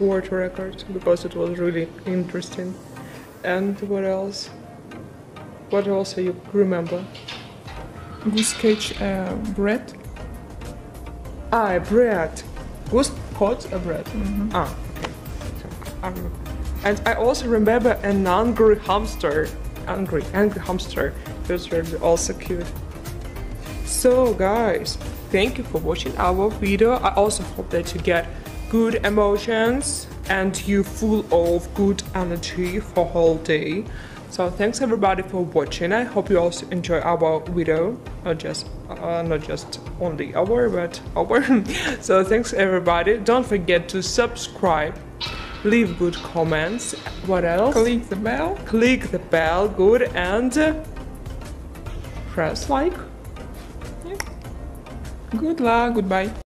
world record because it was really interesting. And what else? What else do you remember? Goose catch bread. Bread. Goose caught a bread. Okay. And I also remember an angry hamster. Angry hamster. It was really also cute. So guys, thank you for watching our video. I also hope that you get good emotions and you full of good energy for whole day. So thanks everybody for watching. I hope you also enjoy our video, not just only our, but our. So thanks everybody. Don't forget to subscribe, leave good comments. What else? Click the bell. Click the bell, good, and press like. Good luck. Goodbye.